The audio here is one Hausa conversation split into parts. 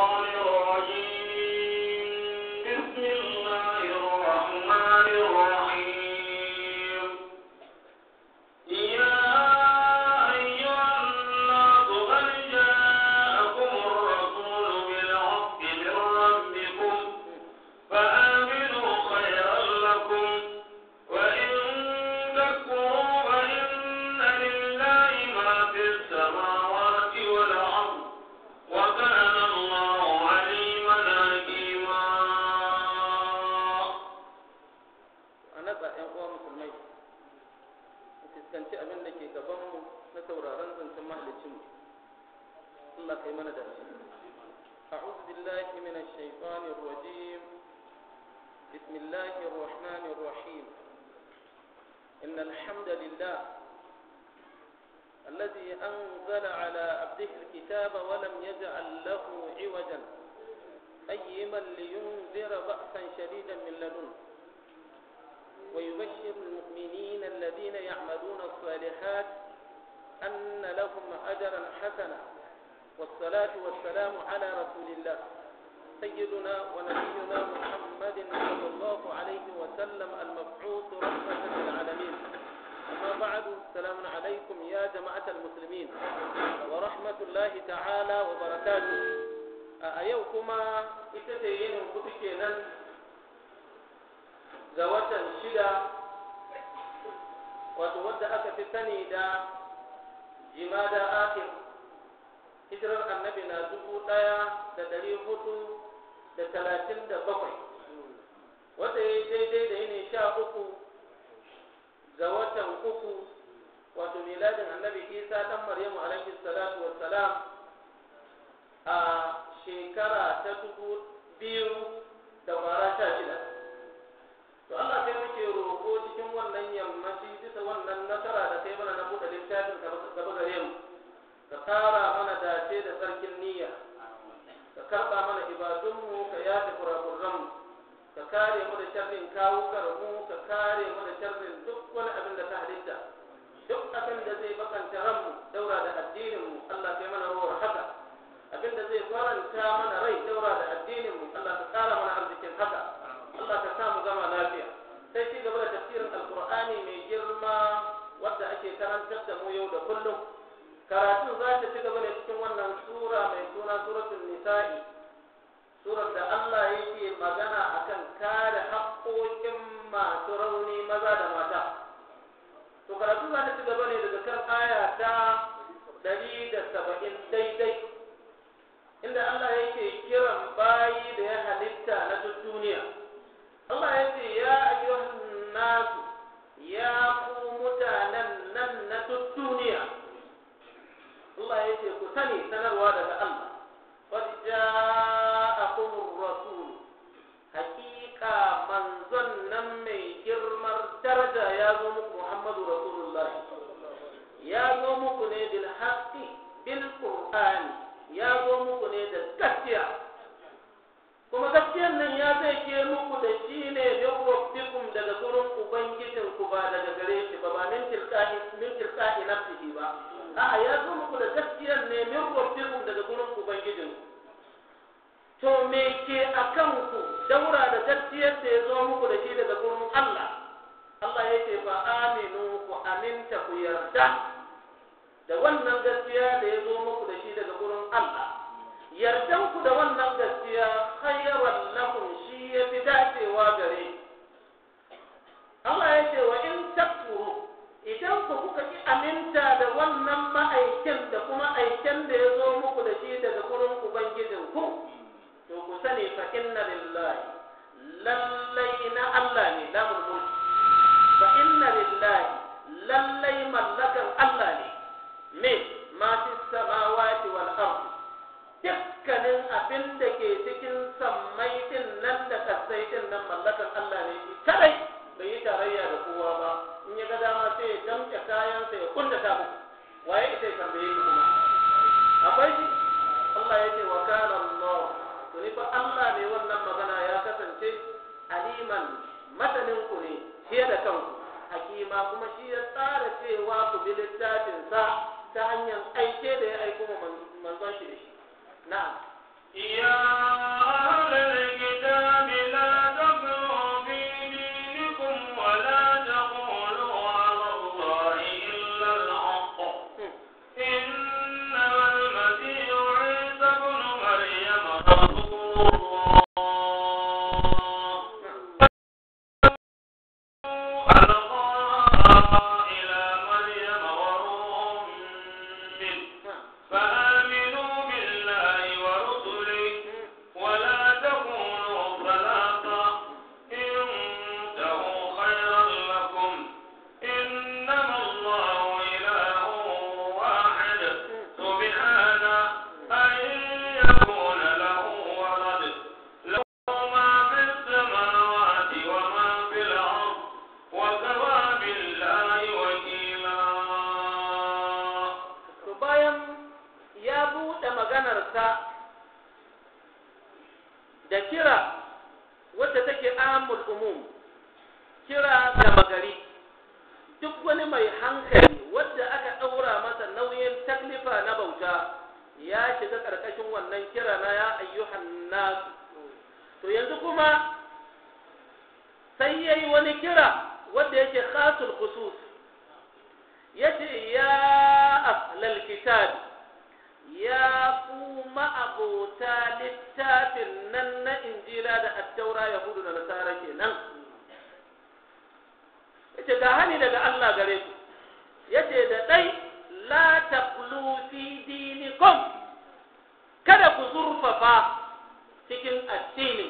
الشيطان الرجيم بسم الله الرحمن الرحيم يا أيها الناس قد جاءكم الرسول بالحق من ربكم فآمنوا خيرا لكم وإن تكفروا فإن لله ما في السماوات والأرض وكان الله عليما حكيما. أنا ‘yan uwa musulmai mu fuskanci abin da ke gabanmu na sauraron zancen mahalicinmu Allah kai mana dace. أعوذ بالله من الشيطان الرجيم بسم الله الرحمن الرحيم إن الحمد لله الذي أنزل على عبده الكتاب ولم يجعل له عوجا قيما لينذر بأسا شديدا من لدنه ويبشر المؤمنين الذين يعملون الصالحات أن لهم أجرا حسنا والصلاة والسلام على رسول الله سيدنا ونبينا محمد صلى الله عليه وسلم المبعوث رحمة للعالمين. أما بعد السلام عليكم يا جماعة المسلمين ورحمة الله تعالى وبركاته. أيوكما إتتين كتكينا زوجا شدا وتودع كتتني دا جمادى آخر hijirar annabi na 1437 wanda ya daidai da yini 13 ga watan 3 wato miladin annabi isa dan maryamu alaihi salatu wassalam a shekara ta 2016. to Allah sai muke roƙo cikin wannan yammaci bisa wannan nasara da kai mana na buɗe littafin gaba gare mu ka kara mana dace da sarkin niyya ka karɓa mana ibadunmu ka yafe kurakuranmu ka kare mu da sharrin kawukarmu ka kare mu da sharrin duk wani abin da ka halitta duk abin da zai bakanta ranmu daura da addininmu Allah kai mana ruwar haka abin da zai faranta mana rai daura da addininmu Allah ka kara mana arzikin haka Allah ka samu gama lafiya. Sai ci gaba da tafsirin alkur'ani mai girma wadda ake karantar da mu yau da kullum. Karatun za ta ci gaba da cikin wannan sura mai suna suratul nisa'i, surar da Allah yake magana akan kare haƙoƙin masu rauni maza da mata. To karatu za ta ci gaba ne daga kan aya ta 170 daidai, inda Allah yake kiran bayi da ya halitta na duk duniya. Allah ya ce ya ayyuhan nasu ya ku mutanen nan na duk duniya. Allah ya ce ku sani sanarwa daga Allah qad ja'akumur rasul haqiqa manzon nan mai girmar daraja ya zo muku Muhammadu Rasulullah ya zo muku ne bil haqqi bil qur'ani ya zo muku ne da gaskiya kuma gaskiyar nan ya zai ke muku da shi ne min rabbikum daga gurin ubangijinku ba daga gare shi ba min tilqa'i nafsihi ba. A'a ya zo muku da gaskiyar ne min rabbikum daga gurin ubangijin. To me ke akan ku daura da gaskiyar da ya zo muku da shi daga gurin Allah? Allah yake fa aminu ku aminta ku yarda da wannan gaskiya da ya zo muku da shi daga gurin Allah. Yardan ku da wannan gaskiya khayran lakum shi yafi dacewa gare. Allah yake wa in takfuru idan ku kuka ki aminta da wannan ma'aikin da kuma aikin da ya zo muku da shi daga gurin ubangijinku to ku sani fa inna lillahi lallai na Allah ne lamul mulk fa inna lillahi lallai mallakan Allah ne me ma fi samawati wal ardi dukkanin abin da ke cikin sammai din nan da kasai din nan mallakan Allah ne shi kadai bai yi tarayya da kowa ba in ya ga dama sai ya damke kayansa ya kuntata muku waye ita ya tambaye ku kuma akwai shi Allah ya ce wa kana Allah to ni fa Allah ne wannan magana ya kasance aliman matanin ku ne fiye da kanku hakima kuma shi ya tsara cewa ku bi littafin sa ta hanyar aike da ya aiko manzon shi da shi na'am يا أهل الكتاب لا تغلوا في دينكم ولا تقولوا على الله إلا الحق إنما المسيح عيسى ابن مريم رسول الله ألقى إلى مريم وروح منه فآمنوا بالله ورسله ولا تكونوا ثلاثة انتهوا خيرا لكم إنما الله إله واحد سبحانه أن يكون له ولد له ما في السماوات وما في الأرض وكفى بالله وكيلا. to bayan ya buɗe maganarsa da kira wacce take amul umum, kira ga magari, duk wani mai hankali wadda aka ɗaura masa nauyin taklifa na bauta ya shiga ƙarƙashin wannan kira na ya ayyuhan nasu. To yanzu kuma sai yayi wani kira wanda yake khasul khusus, yace ya ahlal kitab, ya ku ma'abota littafin nan na injila da attaura yahudu da nasara kenan. Yace ga hani daga Allah gare ku, yace da dai la taqulu fi dinikum, kada ku zurfafa cikin addinin,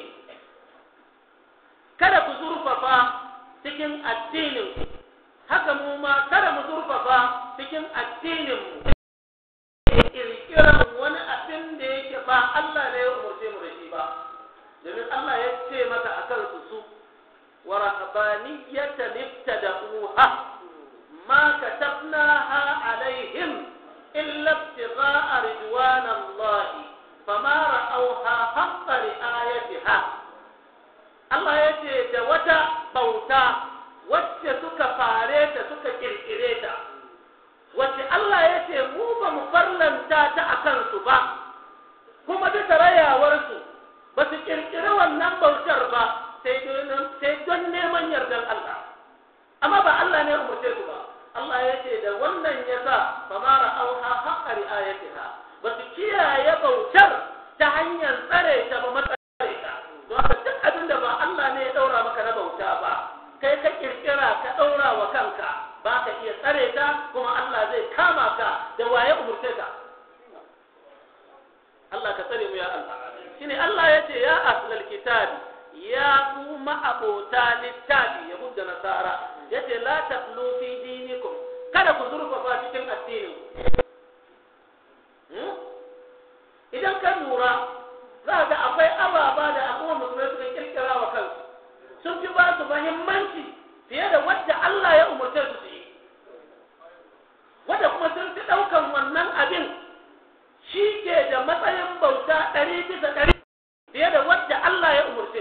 kada ku zurfafa cikin addinin, haka mu ma kada mu zurfafa cikin addinin mu, kirkiran wani abin da yake ba Allah ne ya umarce mu da shi ba, domin Allah ya ce maka akan su wa rahbaniyatan ibtada'uha ma katabnaha alaihim illa ibtigha'a ridwanallahi fama ra'awha haqqa ri'ayatiha. Allah ya ce da wata bauta wacce suka fare ta suka kirkire ta, wacce Allah ya ce mu ba mu farlanta ta a kansu ba, kuma bisa rayawarsu ba su kirkiri wannan bautar ba sai don neman yardan Allah, amma ba Allah ne umarce su ba. Allah ya ce da wannan ya sa ba ma ra'auha haqqa ri'ayatiha, ba su kiyaye bautar ta hanyar tsare ta ba matsare ta. Don haka duk abin da ba Allah ne ya daura maka na bauta ba, kai ka kirkira ka daura wa kanka, ba ka iya tsare ta, kuma Allah zai kama ka da waye umurce ka. Allah ka tsare mu ya Allah. Shine Allah ya ce ya ahlal kitabi, ya ku ma'abota littafi yahud da nasara, yace la taqlu fi dinikum, kada ku zurfafa cikin addinin. Idan ka lura za ga akwai ababa da abubuwan musulmai suka kirkira wa kansu, sun fi ba su muhimmanci fiye da wadda Allah ya umarce su su yi, wadda kuma sun fi ɗaukan wannan abin shi ke da matsayin bauta 100% fiye da wadda Allah ya umarce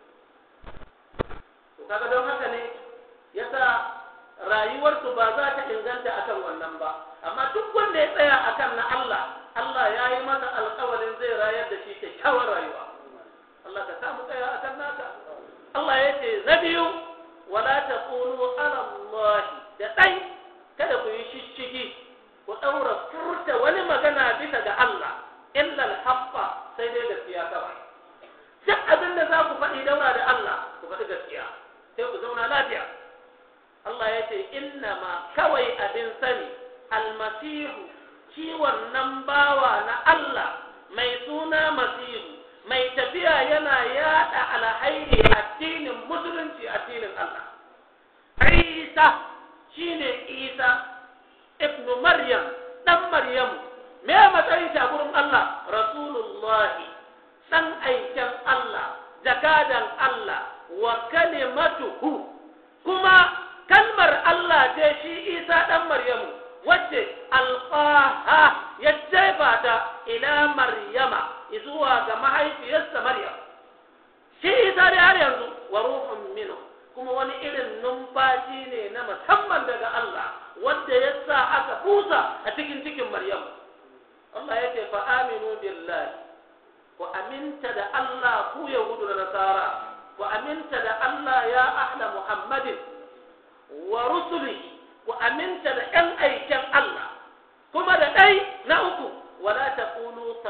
su. Kaga don haka ne yasa rayuwarsu ba za ta inganta akan wannan ba, amma duk wanda ya tsaya akan na Allah, Allah ya yi masa alƙawarin zai rayar da shi kyakkyawar rayuwa. Allah ka samu tsaya akan naka. Allah ya ce na biyu, wala taqulu ala Allah, da dai kada ku yi shishigi, ku daura furta wani magana bisa ga Allah illa al-haqqa, sai dai gaskiya kawai. Duk abin da za ku faɗi daura da Allah, ku faɗi gaskiya, sai ku zauna lafiya. Allah ya ce innama kawai abin sani almasihu, shi wannan bawa na Allah mai suna masihu, mai tafiya yana yada alhairi addinin musulunci, addinin Allah. Isa shine Isa ibnu Maryam, dan Maryamu. Me matsayin shi a gurin Allah? Rasulullahi, dan aiken Allah, jakadan Allah, wa kalimatuhu, kuma kalmar Allah ce shi Isa dan Maryamu, wacce alqaha ya jefa ta ila Maryama, zuwa ga mahaifiyarsa Maryam. Shi Isa da har yanzu wa ruhun minhu, kuma wani irin numfashi ne na musamman daga Allah wanda ya sa aka busa a cikin Maryam. Allah ya ce fa aminu billahi, ku aminta da Allah ku yahudu da nasara ku aminta da Allah ya ahla Muhammadin wa rusulihi ku aminta da ƴan aiken Allah kuma da ɗai na uku wala taqulu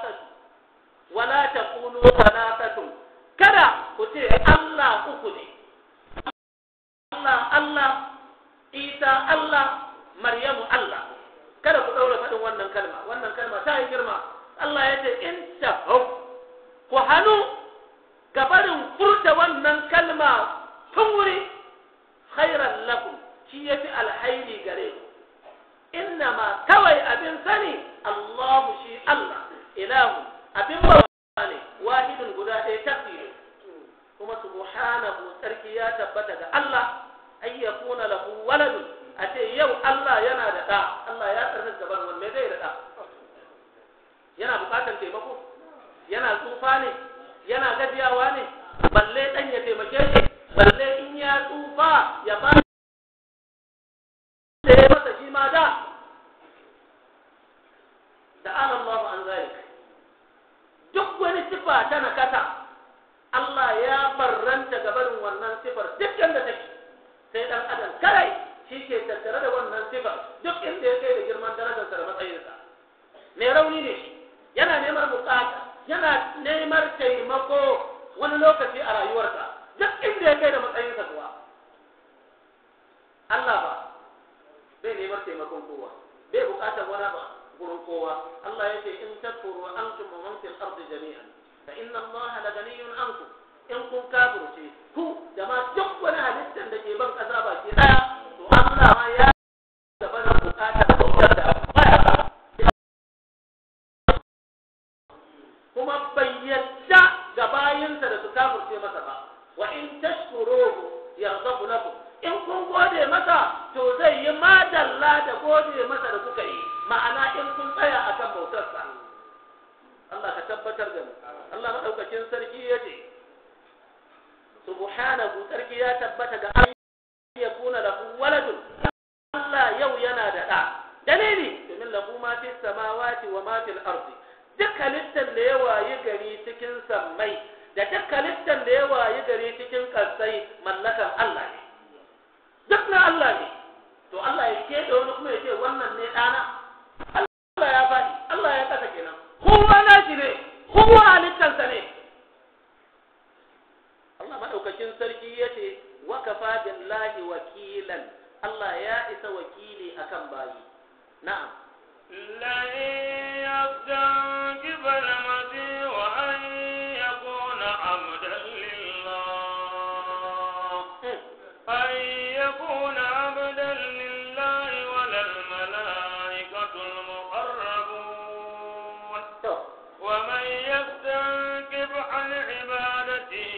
salasatu kada ku ce Allah uku ne Allah Isa Allah Maryamu Allah kada ku daura faɗin wannan kalma ta yi girma Allah ya ce in tafaw ku hannu gabarin furta wannan kalma tun wuri khairan lakum shi yafi alhairi gare ku innama kawai abin sani Allahu shi Allah ilahu abin bawa ne wahidun guda ɗaya tafsiri kuma subhanahu sarki ya tabbata ga Allah ay yakuna lahu waladun a ce yau Allah yana da ɗa Allah ya tsarkaka gaban wanne zai da ɗa yana bukatar taimako yana tsufa ne yana gajiyawa ne balle dan ya taimake shi balle in ya tsufa ya ba da ya masa shi ma da ta'ala Allahu an zalik duk wani sifa ta nakata Allah ya barranta gabarin wannan sifar dukkan da take sai dan adam kai shi ke tattare da wannan sifar duk inda ya kai da girman darajarsa da matsayinsa mai rauni ne yana neman bukata yana neman taimako wani lokaci a rayuwarsa duk inda ya kai da matsayinsa kuwa Allah ba bai neman taimakon kowa bai bukatar wani ba gurin kowa Allah ya ce in takfuru antum wa man fil ardi jami'an fa inna Allah la ganiyyun ankum in kun kafirce ku da ma duk wani halittar da ke ban kaza baki daya to Allah ma ya gaba da bukatar da baya kuma bai yadda ga bayinsa da su kafirce masa ba wa in tashkuruhu yarzabu lakum in kun gode masa to zai yi madalla da gode masa da kuka yi ma'ana in kun tsaya akan bautarsa Allah ka tabbatar da mu Allah madaukakin sarki yace subhanahu sarki ya tabbata ga an yakuna lahu waladun Allah yau yana da da dalili domin lahu ma fi samawati wa ma fil ardi duk halittar da ya wayi gari cikin sammai da duk halittar da ya wayi gari cikin kasai mallakan Allah ne duk na Allah ne to Allah ya keɓe wani kuma ya ce wannan ne ɗana Allah ya faɗi Allah ya kasa kenan kowa na shi ne kowa halittarsa ne Allah maɗaukakin sarki ya ce wa kafa billahi wakilan Allah ya isa wakili akan bayi na'am لن يستنكف المسيح أن يكون عبدا لله أن يكون عبدا لله ولا الملائكة المقربون ومن يستنكف عن عبادته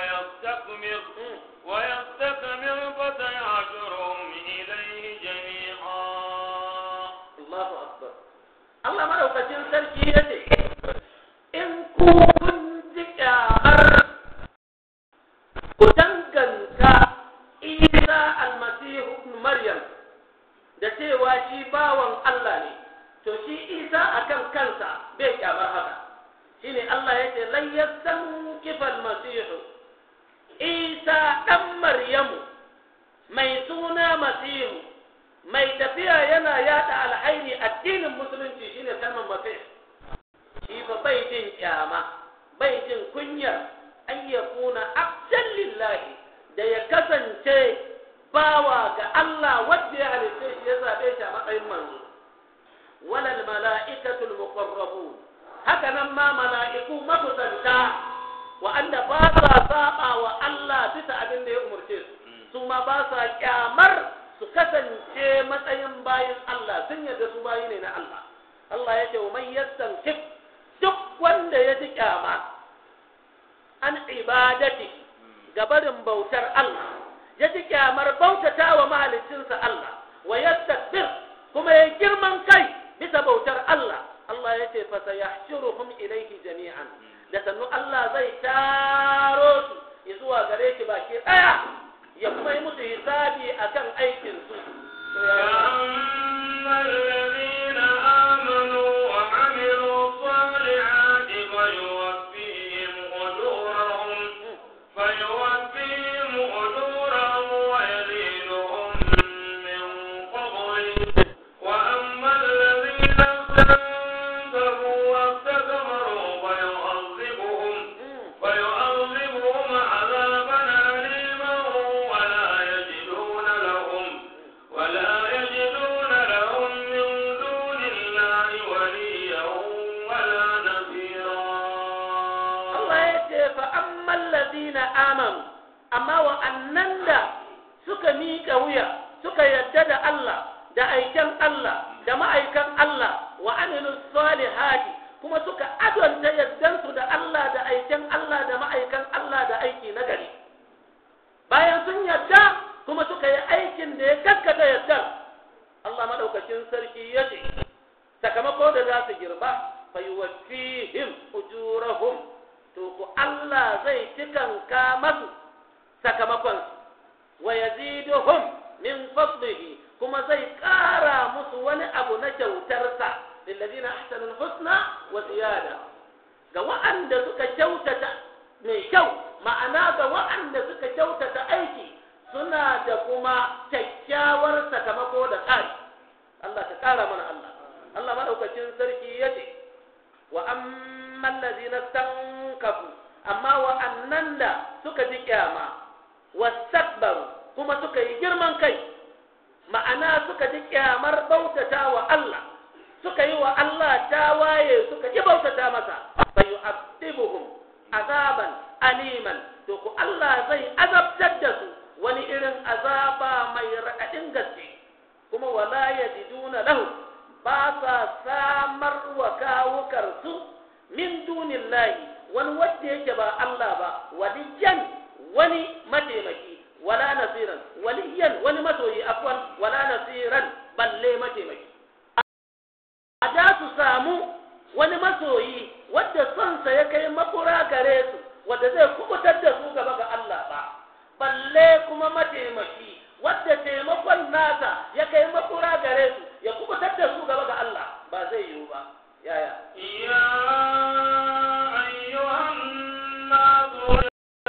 ويستكبر فسيحشرهم إليه جميعا الله أكبر Allah madaukakin sarki ya ce in ku kun ji kyamar ku danganta Isa almasihu ibn Maryam da cewa shi bawan Allah ne to shi Isa akan kansa bai kyamar haka shine Allah ya ce lan yastankifa almasihu Isa dan Maryamu mai suna Masihu mai tafiya yana yada alhairi addinin musulunci shine kalmar masih shi fa bai jin kyama bai jin kunyar an yakuna abdan lillahi da ya kasance bawa ga Allah wanda ya halitta shi ya zabe shi a matsayin manzo walal mala'ikatul muqarrabun haka nan ma mala'iku makusanta wa'anda ba sa saba wa Allah bisa abin da ya umurce su ma ba sa kyamar su kasance matsayin bayin Allah sun yadda su bayi ne na Allah Allah ya ce wa man yastankif duk wanda ya ji kyama an ibadati gabarin bautar Allah ya ji kyamar bautata wa mahaliccinsa Allah wa yastakbir kuma ya girman kai bisa bautar Allah Allah ya ce fa sayahshuruhum ilayhi jami'an da sannu Allah zai taro su zuwa gare shi baki daya ya kuma yi musu hisabi akan aikin su فأما الذين آمنوا وعملوا الصالحات فيوفيهم amman ladina amanu amma wa'annan da suka miƙa wuya suka yarda da Allah da aiken Allah da ma'aikan Allah wa amilus salihati kuma suka adonta yardansu da Allah da aiken Allah da ma'aikan Allah da aiki na gari bayan sun yarda kuma suka yi aikin da ya gaskata yardar Allah madaukakin sarki ya ce sakamako da za su girba fayuwaffihim ujurahum to ku Allah zai cikanka masu sakamakon wa yaziduhum min fadlihi kuma zai ƙara musu wani abu na kyautarsa lillazina ahsanul husna wa ziyada ga wa'anda suka kyautata mai kyau ma'ana ga wa'anda suka kyautata aiki suna da kuma kyakkyawar sakamako da ƙari Allah ta ƙara mana Allah madaukakin sarki yace wa amman ladina stankafu amma wa'annan da suka ji kyama wastakbaru kuma suka yi girman kai ma'ana suka ji kyamar bautata wa Allah suka yi wa Allah tawaye suka ki bautata masa fayu'adhibuhum azaban aliman to ku Allah zai azabtar da su wani irin azaba mai raɗaɗin gaske kuma wala yajiduna lahu ba sa samar wa kawukar su min dunillahi wani wanda yake ba Allah ba waliyan wani mataimaki wala nasiran waliyan wani masoyi afwan wala nasiran balle mataimaki a da su samu wani masoyi wadda sonsa ya kai makura gare su wadda zai kubutar da su gaba ga Allah ba balle kuma mataimaki wadda taimakon nasa ya kai makura gare su ya kubutar da su gaba ga Allah ba zai yiwu ba yaya ya ayyuhan nasu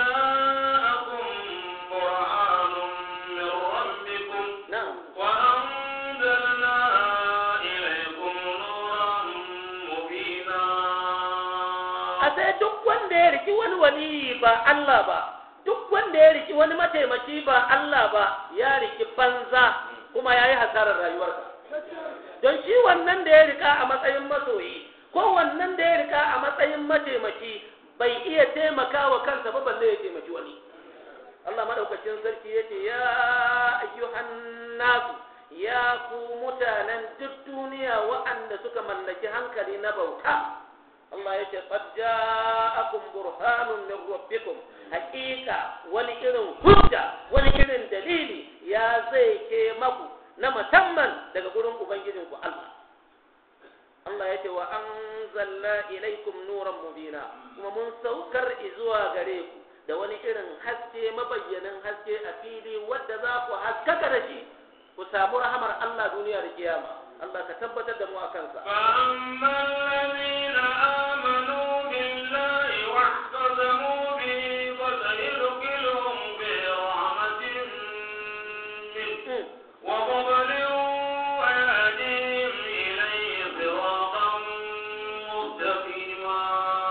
wani wali ba Allah ba duk wanda ya riki wani mataimaki ba Allah ba ya riki banza kuma yayi hasarar rayuwarsa don shi wannan da ya rika a matsayin masoyi ko wannan da ya rika a matsayin mataimaki bai iya taimakawa kansa ba balle ya taimaki wani Allah madaukakin sarki yace ya ayyuhan nasu ya ku mutanen duk duniya wa'anda suka mallaki hankali na bauta Allah ya ce qad ja'akum burhanun min rabbikum haqiqa wani irin hujja wani irin dalili ya zai ke maku na musamman daga gurin ubangijinku Allah Allah ya ce wa anzalna ilaykum nuran mubina kuma mun saukar zuwa gare ku da wani irin haske mabayyanin haske a fili wadda za ku haskaka da shi ku samu rahamar Allah duniya da kiyama Allah ka tabbatar da mu a kansa. فأما الذين آمنوا بالله واعتصموا به فسيدخلهم في رحمة منه وفضل ويهديهم إليه صراطا مستقيما.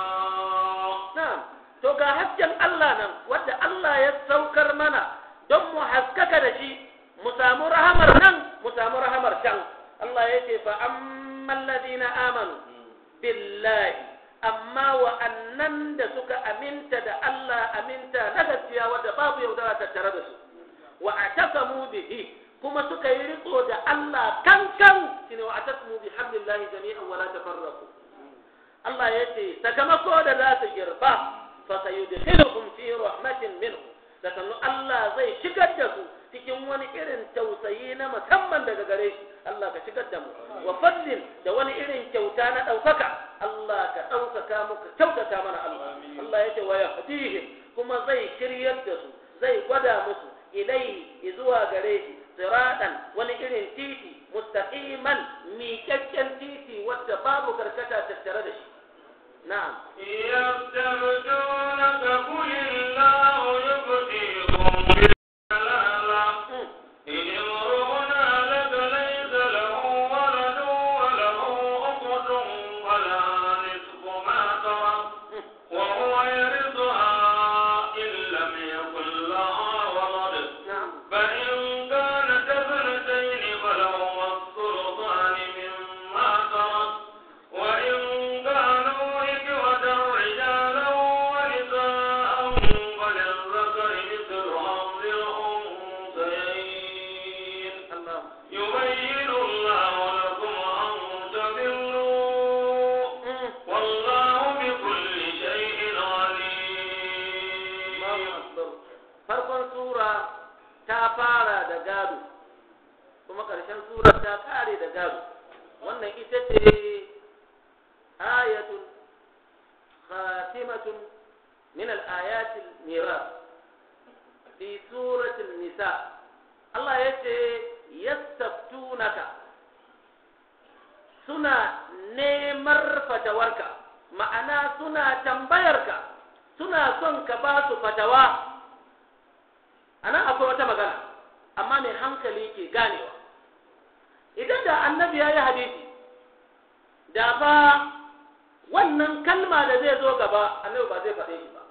نعم. To ga hasken Allah nan wadda Allah ya saukar mana don mu haskaka da shi mu samu rahamar nan mu samu rahamar can. Allah ya ce fa amman ladina amanu billahi amma wa'annan da suka aminta da Allah aminta na gaskiya wadda babu yaudara tattare da su wa atasamu bihi kuma suka yi riko da Allah kankan shine wa atasamu bi hablillahi jami'an wa la tafarraqu Allah ya ce sakamako da za su girba fa sayudkhiluhum fi rahmatin minhu da Allah zai shigar da su cikin wani irin tausayi na musamman daga gare shi Allah ka shigar da mu wa fadlin da wani irin kyauta na ɗaukaka Allah ka ɗaukaka mu ka kyautata mana Allah ya ce wa yahdihim kuma zai shiryar da su zai gwada musu ilai zuwa gare shi siratan wani irin titi mustaqiman miƙaƙƙen titi wadda babu karkata tattare da shi na'am yastabtunaka qul illahu yubtikum نعم gado wannan ita ce ayatun khatimatun min al-ayat al-miras fi surati an-nisa Allah yace yastaftunaka suna neman fatawarka ma'ana suna tambayarka suna son ka ba su fatawa anan akwai wata magana amma mai hankali ke ganewa idan da annabi ya yi hadisi da ba wannan kalma da zai zo gaba annabi ba zai faɗe shi ba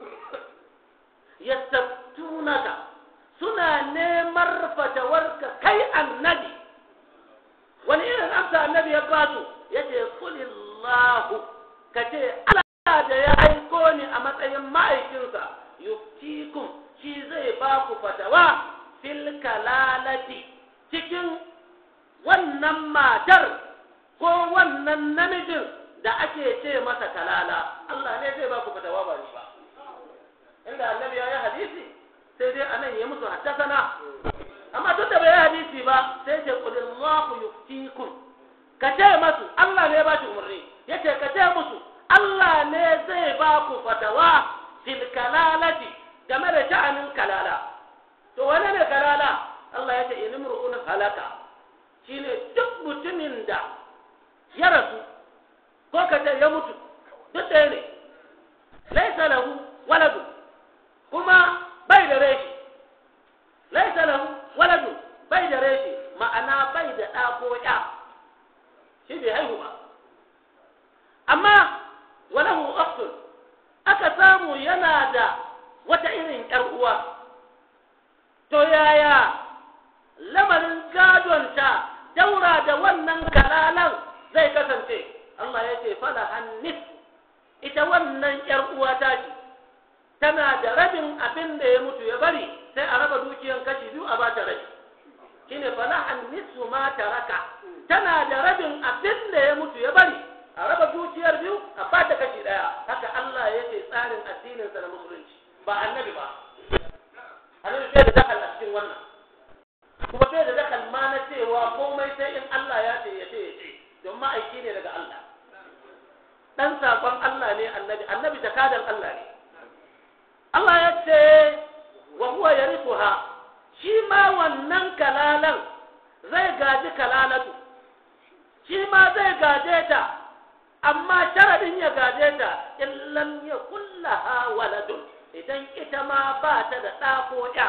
yastaftunaka suna neman fatawarka kai annabi wani irin amsa annabi ya ba su yace kulillahu kace Allah da ya aiko ni a matsayin ma'aikinsa yuftikum shi zai ba ku fatawa fil kalalati cikin wannan matar ko wannan namijin da ake ce masa kalala Allah ne zai ba ku fatawa ba ni ba inda annabi ya yi hadisi sai dai anan ya musu haddasana amma tun da bai yi hadisi ba sai ce qulillahu yuftikum ka ce masu Allah ne ya ba shi umarni yace ka ce musu Allah ne zai ba ku fatawa fil kalalati game da sha'anin kalala to wane ne kalala Allah ya ce inimru'un halaka shine duk mutumin da ya rasu ko ka ce ya mutu duk ɗaya ne laisa lahu waladu kuma bai da reshi laisa lahu waladu bai da reshi ma'ana bai da ɗa ko ya shi bai haihu ba amma walahu ukhtun aka samu yana da wata irin ƴar uwa to yaya lamarin gadonta daura da wannan kalalan zai kasance Allah ya ce fala hannis ita wannan ƴar uwa ta ce tana da rabin abin da ya mutu ya bari sai a raba dukiyan kashi biyu a bata rabi shine fala hannis ma taraka tana da rabin abin da ya mutu ya bari a raba dukiyar biyu a bata kashi daya haka Allah ya ce tsarin addinin sa na musulunci ba annabi ba annabi sai da dakal a cikin wannan kuma sai da dakal ma na cewa komai sai in Allah ya ce ya ce don ma'aiki ne daga Allah dan sakon Allah ne annabi takadan Allah ne Allah ya ce wa huwa yarithuha shi ma wannan kalalan zai gaji kalalatu shi ma zai gaje ta amma sharadin ya gaje ta in lam yakul laha waladun idan ita ma ba ta da ɗa ko ya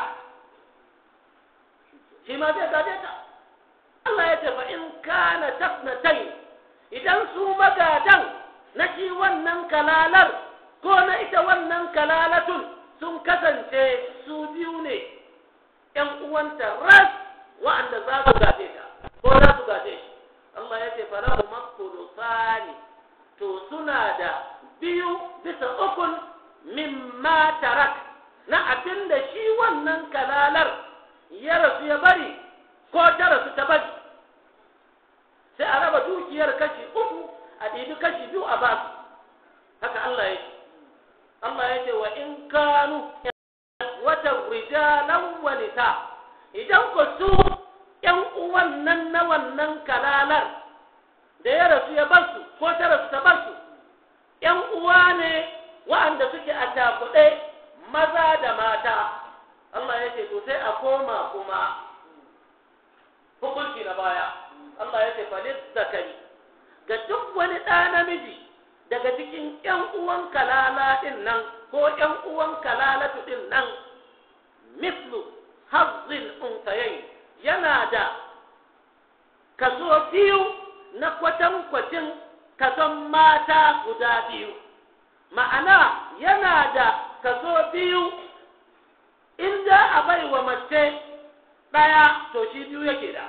shi ma zai gaje ta Allah ya ce fa in kana tafnatai idan su magadan na shi wannan kalalar ko na ita wannan kalalatun sun kasance su biyu ne ƴan uwanta ras wa'anda za su gaje ta ko za su gaje shi Allah ya ce falahu maqtulusani to suna da 2/3 mimma tarak na abin da shi wannan kalalar ya rasu ya bari ko ta rasu ta bari sai a raba dukiyar kashi 3 a ɗibi kashi 2 a basu haka Allah ya ce Allah ya ce wa in kanu wata rijalan wa nisa idan ku su ƴan uwan nan na wannan kalalar da ya rasu ya basu ko ta rasu ta basu ƴan uwa ne wa'anda suke a takuɗe maza da mata Allah ya ce to sai a koma kuma hukunci na baya Allah ya ce falis zakari ga duk wani ɗa namiji daga cikin ƴan uwan kalala ɗin nan ko ƴan uwan kalalatu ɗin nan mislu hazzil unsayayn yana da kaso biyu na kwatankwacin kason mata guda biyu ma'ana yana da kaso biyu in za a bai wa mace ɗaya to shi biyu yake da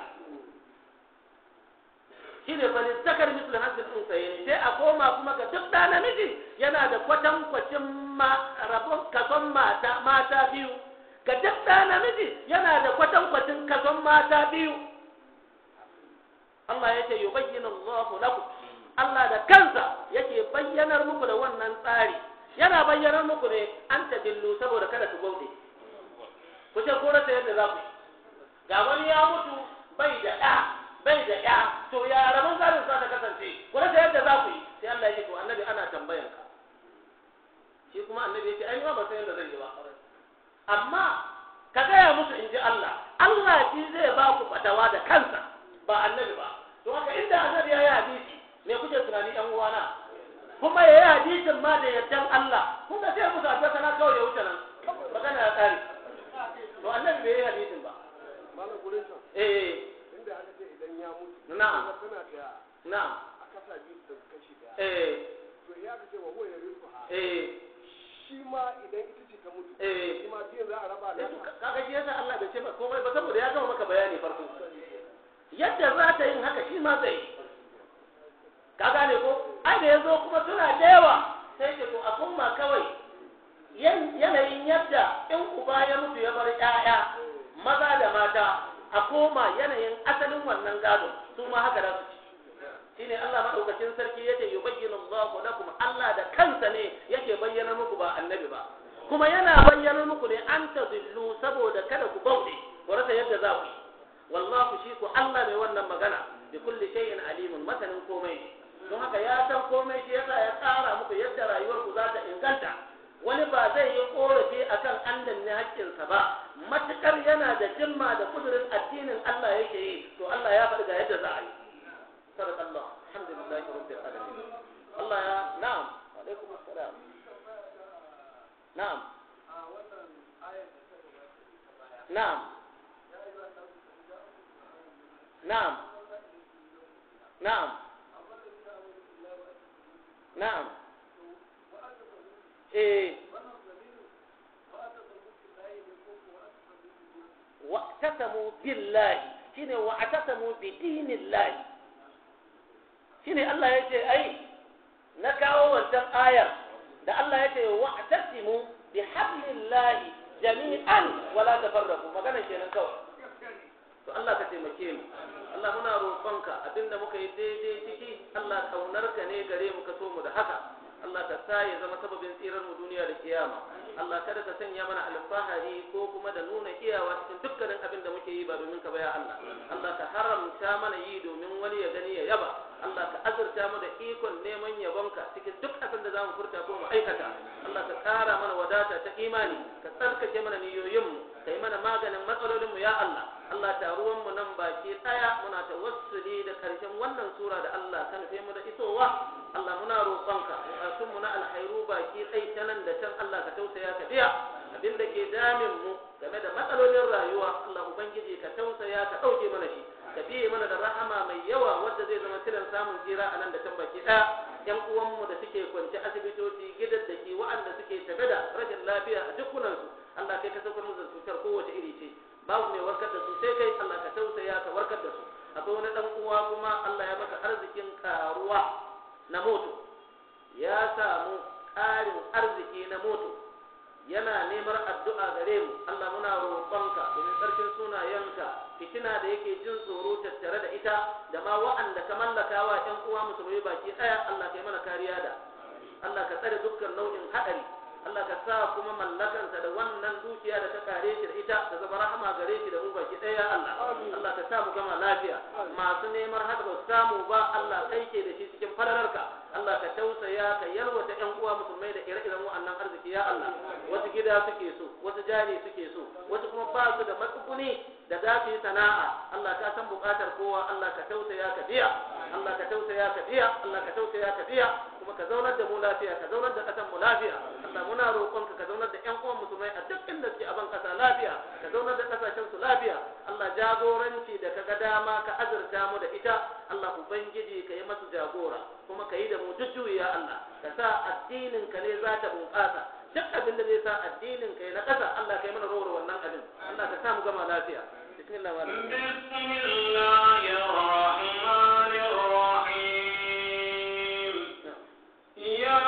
shi ne fa zakar mislu hazzil unsayayn sai a koma kuma ga duk da namiji yana da kwatankwacin rabon kason mata biyu ga duk da namiji yana da kwatankwacin kason mata biyu Allah ya ce yubayyinu Allahu lakum Allah da kansa yake bayyanar muku da wannan tsari yana bayyanar muku ne an tadillu saboda kada ku gaude ku ce ko rasa yadda za ku ga wani ya mutu bai da ɗa bai da ya to ya rabon gadon sa ta kasance ku rasa yadda za ku yi sai Allah ya ce to annabi ana tambayan ka shi kuma annabi ya ce ai ba san yadda zai yi ba amma ka gaya musu in ji Allah shi zai ba ku fatawa da kansa ba annabi ba to haka inda annabi ya yi hadisi me kuke tunani ɗan uwana kuma ya yi hadisin ma da yardan Allah kun ga sai musu addu'a kana kawai ya wuce nan magana ya tsare to annabi bai yi hadisin ba malam gurin sa inda aka ce idan ya mutu na'am tana da na'am aka sa biyu da kashi daya to ya ka ce wa huwa yarithuha shi ma idan ita ce ta mutu shi ma biyan za a raba da kaga shi yasa Allah bai ce ba komai ba saboda ya gama maka bayani farko yadda za ta yin haka shi ma zai yi ka gane ko ai da yazo kuma suna da yawa sai ce to a kuma kawai yanayin yadda in uba ya mutu ya bar ƴaƴa maza da mata a koma yanayin asalin wannan gado su ma haka da su ci shine Allah madaukakin sarki yace yubayyinu Allahu lakum Allah da kansa ne yake bayyana muku ba annabi ba kuma yana bayyana muku ne an tadillu saboda kada ku bauɗe ku rasa yadda za ku yi wallahu shi ku Allah mai wannan magana bi kulli shay'in alimun masanin komai don haka ya san komai shi yasa ya tsara muku yadda rayuwar ku za ta inganta wani ba zai yi korafi akan Allah ne haƙƙinsa ba matukar yana da jimma da kudurin addinin Allah yake yi to Allah ya faɗi ga yadda za a yi صدق الله الحمد لله رب العالمين الله يا نعم وعليكم السلام نعم نعم نعم نعم نعم واعتصموا بالله شنو واعتصموا بدين الله shine Allah ya ce ai na kawo wancan ayar da Allah ya ce wa'tasimu bi hablillahi jami'an wala tafarraqu magana kenan kawai to Allah ka taimake mu Allah muna roƙonka abinda muka yi daidai ciki Allah kaunarka ne gare mu ka so mu da haka Allah ka sa ya zama sababin tsirar mu duniya da kiyama Allah kada ka sanya mana alfahari ko kuma da nuna iyawa cikin dukkanin abin da muke yi ba domin ka baya Allah Allah ka haramta mana yi domin wani ya gani ya yaba Allah ka azurta mu da ikon neman yabonka cikin duk abin da zamu furta ko mu aikata Allah ka kara mana wadata ta imani ka tsarkake mana niyoyinmu ka yi mana maganin matsalolinmu ya Allah Allah taruwan mu nan baki daya muna tawassuli da karshen wannan sura da Allah kan sai mu da isowa Allah muna roƙonka bukatun mu na alkhairu baki dai ta nan da can Allah ka tausaya ka biya abin da ke damin mu game da matsalolin rayuwa Allah ubangiji ka tausaya ka dauke mana shi ka biye mana da rahama mai yawa wanda zai zama tilan samun tsira a nan da can baki daya yan uwan mu da suke kwance asibitoci gidan da ke wa'anda suke tafe da rashin lafiya a dukkunan su Allah kai ka saukar musu cutar kowace iri ce babu mai warkar da su sai kai Allah ka tausaya ka warkar da su akwai wani dan uwa kuma Allah ya maka arzikin karuwa na moto ya samu ƙarin arziki na moto yana neman addu'a gare mu Allah muna roƙonka domin sarkin sunayenka fitina da yake jin tsoro tattare da ita da ma wa'anda ka mallakawa ƴan uwa musulmai baki ɗaya Allah ka yi mana kariya da Allah ka tsare dukkan nau'in haɗari Allah ka sa kuma mallakansa da wannan dukiya da ka kare shi da ita ta zama rahama gare shi da mu baki ɗaya Allah Allah ka sa mu gama lafiya masu neman haka ba samu ba Allah kai ke da shi cikin falalarka Allah ka tausaya ka yalwata ƴan uwa musulmai da ire-iren wa'annan arziki ya Allah wasu gida suke so wasu jari suke so wasu kuma ba su da matsuguni da za su yi sana'a Allah ka san buƙatar kowa Allah ka tausaya ka biya Allah ka tausaya ka biya Allah ka tausaya ka biya kuma ka zaunar da mu lafiya ka zaunar da ƙasar mu lafiya Allah muna roƙonka ka zaunar da ƴan uwan musulmai a duk inda suke a ban ƙasa lafiya ka zaunar da ƙasashen su lafiya Allah jagoranci da kaga dama ka azurta mu da ita Allah ubangiji ka yi masu jagora kuma ka yi da mu duk ya Allah ka sa addinin ka ne za ta bunƙasa duk abin da zai sa addinin ka na ƙasa Allah ka yi mana rawar wannan abin Allah ka sa mu gama lafiya bismillah wa bismillahir rahmanir rahim ya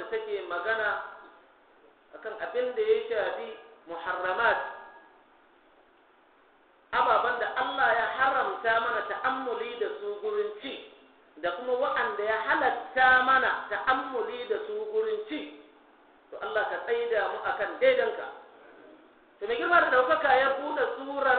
wadda take magana akan abin da ya shafi muharramat, ababen da Allah ya haramta mana ta'ammuli da su gurin ci, da kuma wa'anda ya halatta mana ta'ammuli da su gurin ci. To Allah ka tsaida mu akan daidanka. To mai girma da daukaka ya buɗe surar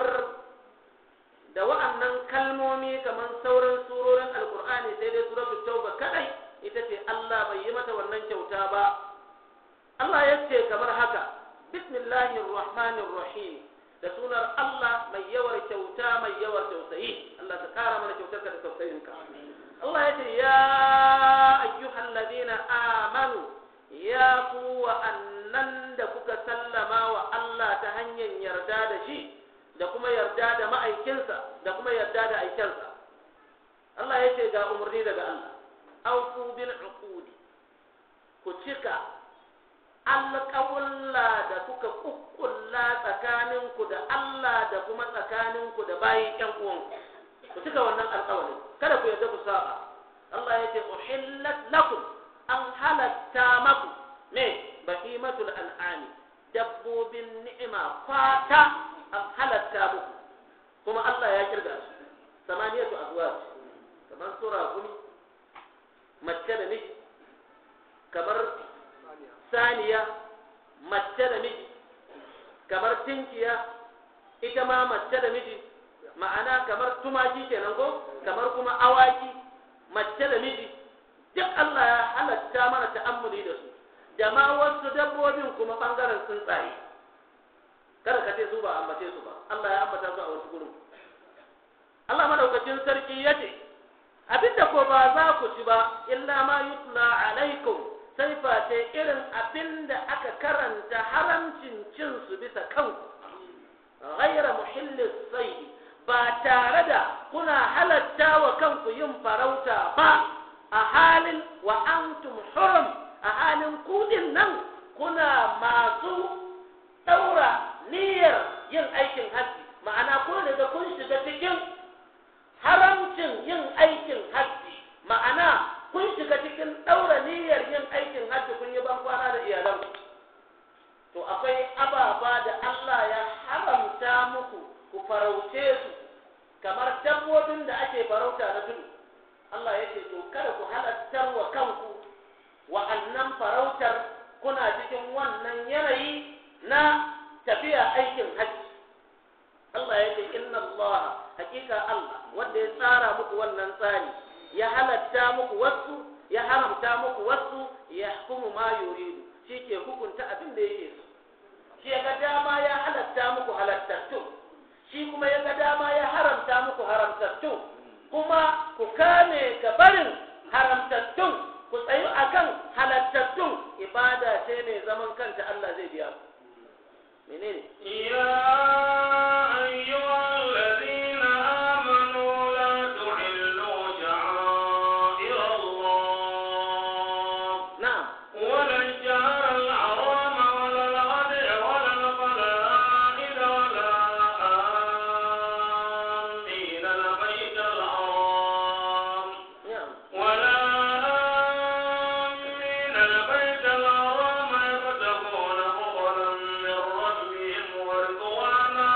da wa'annan kalmomi kamar sauran surorin alkur'ani, sai dai suratul tauba kadai ita ce Allah bai yi mata wannan kyauta ba. Allah ya ce kamar haka, bismillahir rahmanir rahim, da sunar Allah mai yawar kyauta mai yawar tausayi. Allah ka kara mana kyautarka da tausayinka. Allah ya ce ya ayyuhal ladina amanu, ya ku wa'annan da kuka sallama wa Allah ta hanyar yarda da shi, da kuma yarda da ma'aikinsa, da kuma yarda da aikensa. Allah ya ce ga umarni daga Allah, aufu bil uqudi, ku cika alƙawulla da kuka kukkulla tsakaninku da Allah da kuma tsakaninku da bayin ƴan uwanku. Ku cika wannan alƙawari, kada ku yarda ku saba. Allah ya ce uhillat lakum, an halatta maku me bahimatul an'ami, dabbobin ni'ima fata an halatta muku, kuma Allah ya kirga su samaniyatu azwaj, kamar sura guni mace da miji, kamar saniya mace da miji, kamar tinkiya ita ma mace da miji, ma'ana kamar tumaki kenan ko, kamar kuma awaki mace da miji, duk Allah ya halatta mana ta'ammuli da su, da ma wasu dabbobin kuma bangaren tsuntsaye. Kada ka ce su ba ambace su ba, Allah ya ambata su a wasu gurin. Allah madaukakin sarki ya ce, abinda ko ba za ku ci ba illa ma yutla alaikum, sai face irin abinda aka karanta haramcin cin su bisa kanku, ghaira muhillis sayd, ba tare da kuna halatta wa kanku yin farauta ba, a halin wa antum hurum, a halin kudin nan kuna masu daura niyyar yin aikin hajji, ma'ana ko daga kun shiga cikin haramcin yin aikin hajji, ma'ana kun shiga cikin daura niyyar yin aikin hajji, kun yi ban kwana da iyalanku. To akwai ababa da Allah ya haramta muku ku farauce su, kamar dabbobin da ake farauta na tudu. Allah ya ce to kada ku halattar wa kanku wa'annan farautar, kuna cikin wannan yanayi na tafiya aikin hajji. Allah ya ce inna Allah, hakika Allah wanda ya tsara muku wannan tsari, ya halatta muku wasu, ya haramta muku wasu, ya hukumu ma yuridu, shi ke hukunta abin da yake so. Shi ya ga dama ya halatta muku halattattu, shi kuma ya ga dama ya haramta muku haramtattu, kuma ku kame ga barin haramtattun, ku tsayu akan halattattun. Ibada ce mai zaman kanta, Allah zai biya ku. Menene? Ya ayyuhal ladina amanu la tuhillu sha'air Allah. Na'am. Wala al-shahr al-haram wala al-hadi wala al-qala'id wala amin al-bayt al-haram. Na'am. ولا آمين البيت الحرام يبتغون فضلا من ربهم ورضوانا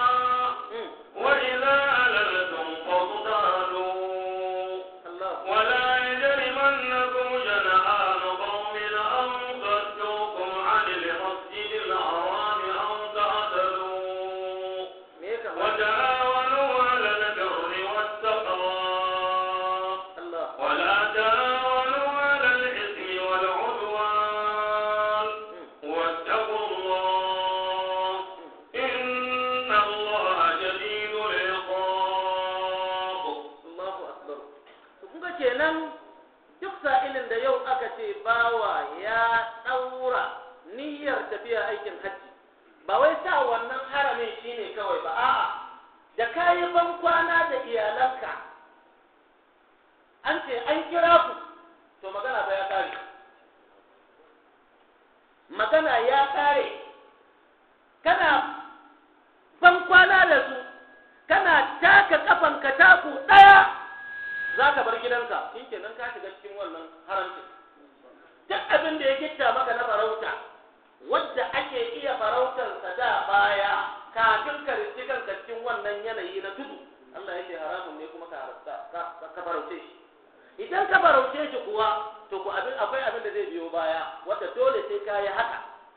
وإذا أللتم فاصطادوا Allah. ولا يجرمنكم شنآن قوم أن صدوكم عن المسجد الحرام أن تعتدوا Me ya kamata? وتعاونوا على البر والتقوى Allah. ولا تعاونوا على الإثم والعدوان واتقوا الله إن الله شديد العقاب. Allahu akbar. To kun ga kenan duk sa'ilin da yau aka ce bawa ya daura niyyar tafiya aikin hajji, ba wai sa wannan haramin shine kawai ba, a'a, da kayi ban kwana da iyalanka, an ce an kira ku, to magana ba ya kare. Magana ya kare. Kana ban kwana da su, kana taka kafanka taku ɗaya, za ka bar gidanka, shi kenan ka shiga cikin wannan haramcin. Duk abin da ya gitta maka na farauta wadda ake iya farautarsa da baya kafin ka riski kanka cikin wannan yanayi na tudu Allah yake haramun ne kuma ka farauce shi idan ka farauce shi kuwa to ku akwai abin da zai biyo baya wadda dole sai ka yi haka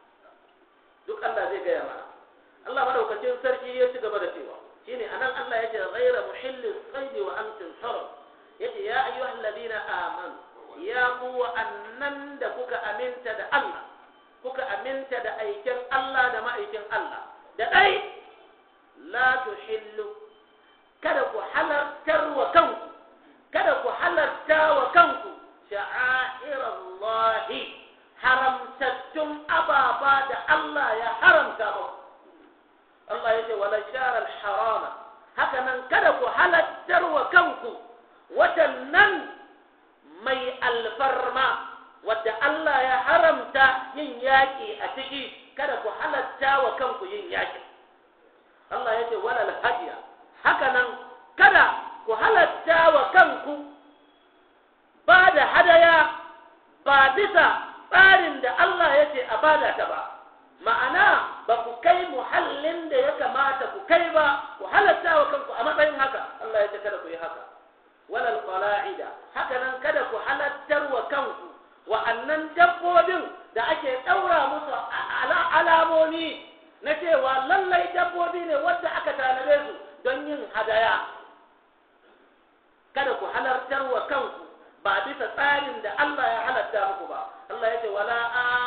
duk Allah zai gaya mana Allah madaukakin sarki ya ci gaba da cewa shine anan Allah yake ghayra muhillis sayd wa antum hurum yace ya ayyuhal ladina amanu ya ku annan da kuka aminta da Allah kuka aminta da aikin Allah da ma'aikin Allah da dai la tuhillu kada ku halartar wa kanku kada ku halarta wa kanku sha'airallahi haramtattun ababa da Allah ya haramta muku Allah yace wala sharal harama haka nan kada ku halartar wa kanku watannan mai alfarma wadda Allah ya haramta yin yaƙi a ciki kada ku halatta wa kanku yin yaƙi Allah ya ce wala hadiya haka nan kada ku halatta wa kanku ba da hadaya ba bisa tsarin da Allah ya ce a bada ta ba ma'ana ba ku kai muhallin da ya kamata ku kai ba ku halatta wa kanku a matsayin haka Allah ya ce kada ku yi haka walal qala'ida haka nan kada ku halattar wa kanku wa'annan dabbobin da ake daura musu alamomi na cewa lallai dabbobi ne wanda aka tanade su don yin hadaya kada ku halartar wa kanku ba bisa tsarin da Allah ya halatta muku ba Allah ya ce wala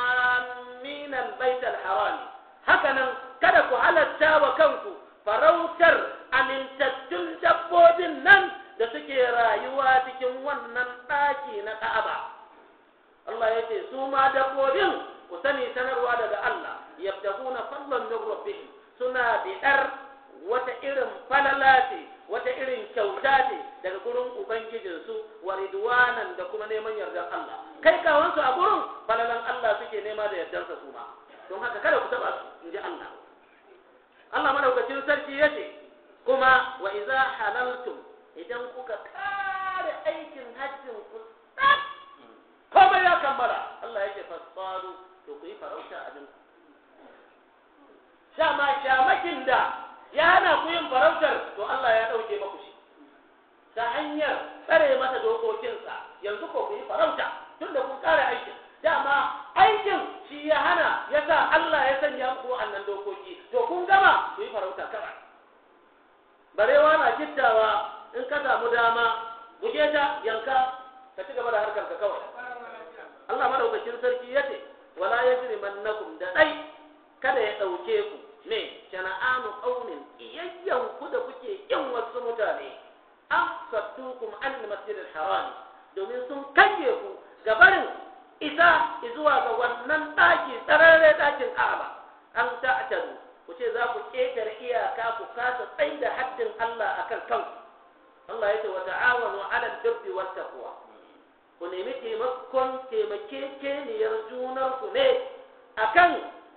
aminal baital haram haka nan kada ku halarta wa kanku farautar amintattun dabbobin nan da suke rayuwa cikin wannan ɗaki na Ka'aba Allah ya ce su ma dabbobin ku sani sanarwa daga Allah yabtaguna fadlan min rabbihim suna bidar wata irin falala ce wata irin kyauta ce daga gurin ubangijinsu wa ridwanan da kuma neman yardar Allah kai kawansu a gurin falalan Allah suke nema da yardarsa su ma don haka kada ku taba su inji Allah Allah madaukakin sarki yace kuma wa idza halaltum idan kuka kare aikin hajjin ku komai ya kammala Allah yake fasfaru to ku yi farauta abin shamakin da ya hana ku yin farautar to Allah ya dauke maku shi ta hanyar tsare masa dokokinsa yanzu ko ku yi farauta tun da kun kare aikin dama aikin shi ya hana ya sa Allah ya sanya muku annan dokoki to kun gama ku yi farauta kawai barewa na gittawa in ka samu dama buge ta yanka ka ci gaba da harkar ka kawai Allah madaukakin sarki yace wala yajrimannakum da dai kada ya dauke ku ne shana'anu qaumin iyayyan ku da kuke kin wasu mutane an sattukum an masjidil haram domin sun kange ku gabarin isa zuwa ga wannan daki tsararre dakin Ka'aba an ta'tadu ku ce za ku ketare iyaka ku kasa tsaida haddin Allah akan kanku Allah ya ce wa ta'awanu 'alal birri wat taqwa ku nemi taimakekeniyar junar ku ne akan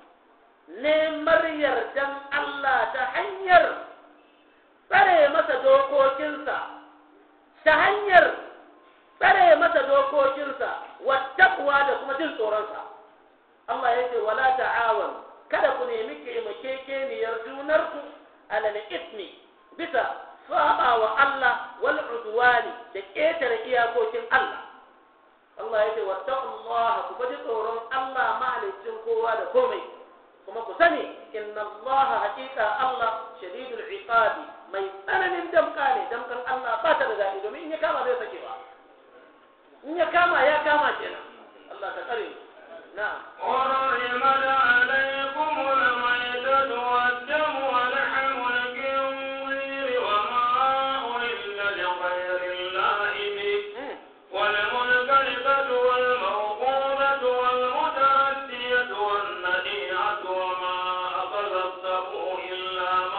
neman yardan Allah ta hanyar tsare masa dokokinsa ta hanyar tsare masa dokokinsa wat taqwa da kuma jin tsoronsa Allah ya ce wala ta'awanu kada ku nemi taimakekeniyar junar ku 'alal ismi bisa saba wa Allah wal udwani da ketare iyakokin Allah Allah yake wattaqullaha ku ji tsoron Allah mahalicin kowa da komai kuma ku sani inna Allah haqiqa Allah shadidul iqabi mai tsananin damka ne damkan Allah ba ta da dadi domin in ya kama zai sake ba in ya kama kenan Allah ta tsare na'am وَرَحِمَنَ عَلَيْكُمُ الْمَيْتَةُ وَالدَّمُ وَلَحْمُ الْخِنزِيرِ وَمَا أُهِلَّ لِغَيْرِ اللَّهِ بِهِ وَالْمُنْخَنِقَةُ وَالْمَوْقُوذَةُ وَالْمُتَرَدِّيَةُ وَالنَّطِيحَةُ وَمَا أَكَلَ السَّبُعُ إِلَّا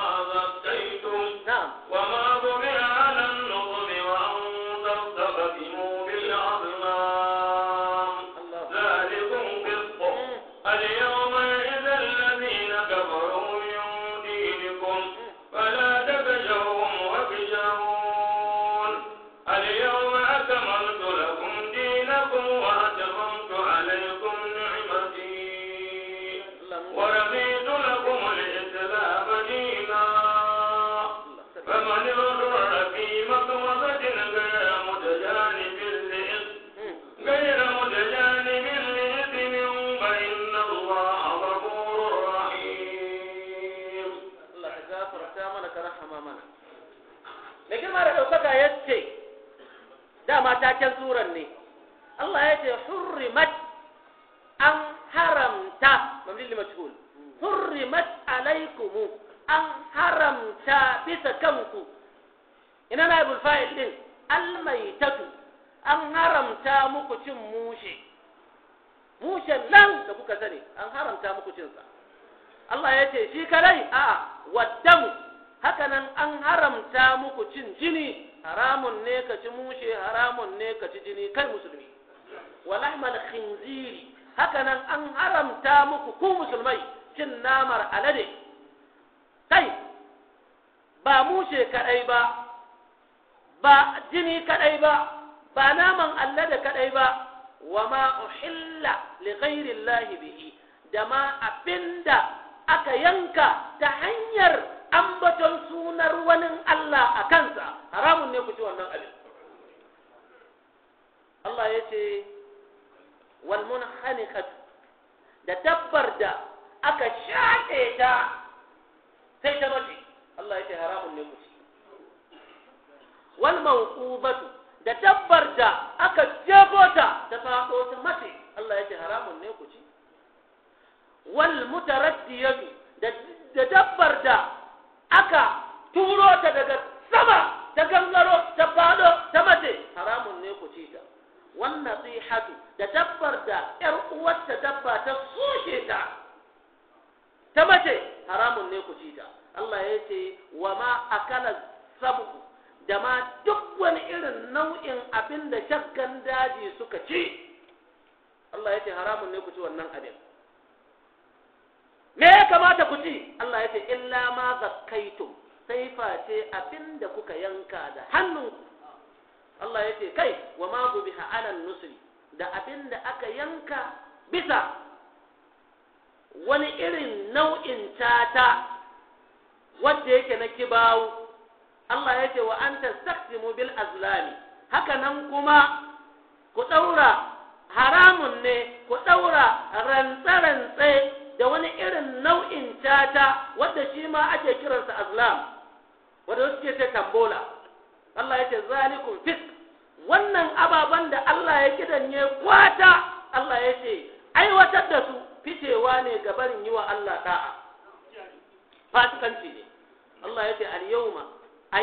daukaka yace dama taken suran ne Allah yace hurrimat an haramta mamlil majhul hurrimat alaykum an haramta bisa kanku ina naibul fa'il din almaitatu an haramta muku cin mushen nan da kuka sani an haramta muku cin sa Allah ya ce shi kadai a waddamu haka nan an haramta muku cin jini haramun ne ka ci mushe haramun ne ka ci jini kai musulmi walahmal khinziri haka nan an haramta muku ku musulmai cin namar alade kai ba mushe kadai ba jini kadai ba naman alade kadai ba wa ma uhilla li ghairi llahi bihi da ma abinda aka yanka ta hanyar ambaton sunar wani Allah a kansa haramun ne ku ci wannan abin Allah ya ce wal munkhaniqat da dabbar da aka shaƙe ta sai ta mace Allah ya ce haramun ne ku ci wal mawqubatu da dabbar da aka jefo ta ta faɗo ta mace Allah ya ce haramun ne ku ci wal mutaraddiyatu da dabbar da aka turo ta daga sama ta gangaro ta faɗo ta mace haramun ne ku ci ta wan nasihatu da dabbar da ƴar uwarta dabba ta soke ta ta mace haramun ne ku ci ta Allah ya ce wa ma akala sabu da ma duk wani irin nau'in abin da shaggan daji suka ci Allah ya ce haramun ne ku ci wannan abin me ya kamata ku ci Allah ya ce illa ma zakkaitum sai face abin da kuka yanka da hannunku Allah ya ce kai wa ma gubiha alan nusri da abin da aka yanka bisa wani irin nau'in tata wanda yake na kibawu Allah ya ce wa an tastaqsimu bil azlami haka nan kuma ku daura haramun ne ku daura rantsa-rantsa da wani irin nau'in tata wanda shi ma ake kiransa azlam wanda suke ce tambola Allah ya ce zalikum fisk wannan ababan da Allah ya kidanye kwata Allah ya ce aiwatar da su ficewa ne ga barin yi wa Allah da'a fasikanci ne Allah ya ce al-yawma a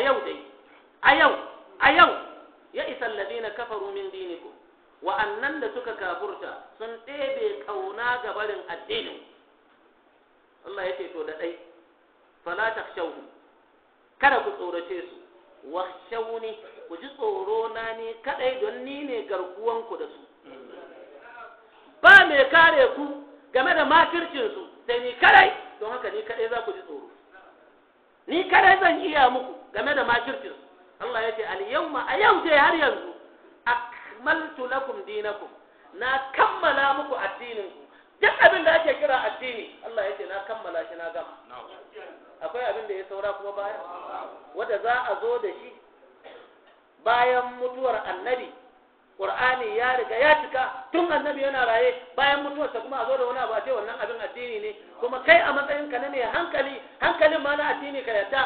yau ya isa alladhina kafaru min dinikum wa'annan da suka kafurta sun ɗebe kauna ga barin addinin Allah ya ce to da dai fala takhshawhum kada ku tsorace su wakhshawni ku ji tsoro na ni kadai don ni ne garkuwan ku da su ba me kare ku game da makircin su sai ni kadai don haka ni kadai za ku ji tsoro ni kadai zan iya muku game da makircin su Allah ya ce al-yawma a yau dai har yanzu akmaltu lakum dinakum na kammala muku addinin ku duk abin da ake kira addini Allah ya ce na kammala shi na gama akwai abin da ya saura kuma baya wanda za a zo da shi bayan mutuwar annabi Qur'ani ya riga ya cika tun annabi yana raye bayan mutuwarsa kuma a zo da wani abu a ce wannan abin addini ne kuma kai a matsayinka na ne hankalin ma na addini ka yadda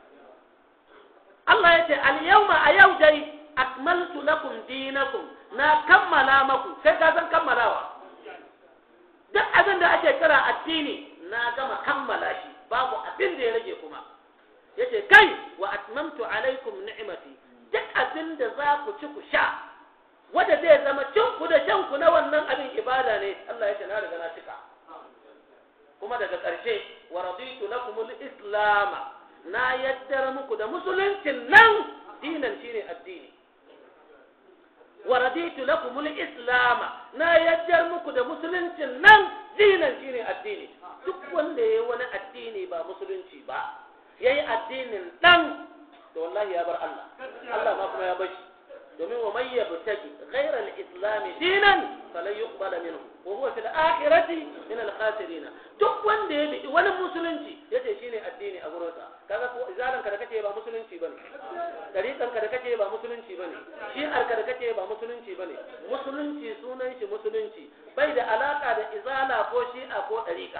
Allah ya ce al-yawma a yau dai akmaltu lakum dinakum na kammala maku sai ka san kammalawa duk abin da ake kira addini na gama kammala shi babu abin da ya rage kuma yace kai wa atmamtu alaikum ni'mati duk abin da za ku ci ku sha wanda zai zama cin ku da shan ku na wannan abin ibada ne Allah yace na riga na cika kuma daga ƙarshe wa raditu lakumul islam na yaddar muku da musuluncin nan dinan shine addini wa raditu lakumul islam na yaddar muku da musuluncin nan dinan shine addini duk wanda yayi wani addini ba musulunci ba yayi addinin dan to wallahi ya bar Allah Allah ma kuma ya bar shi domin wa may yabtaki ghayra al-islam dinan falan yuqbal minhu wa huwa fil akhirati min al-khasirin duk wanda ya bi wani musulunci yace shine addini a gurinsa kaga ko izalan ka da kace ba musulunci bane dariqan ka da kace ba musulunci bane shi'ar ka da kace ba musulunci bane musulunci sunan shi musulunci bai da alaka da izala ko shi'a ko dariqa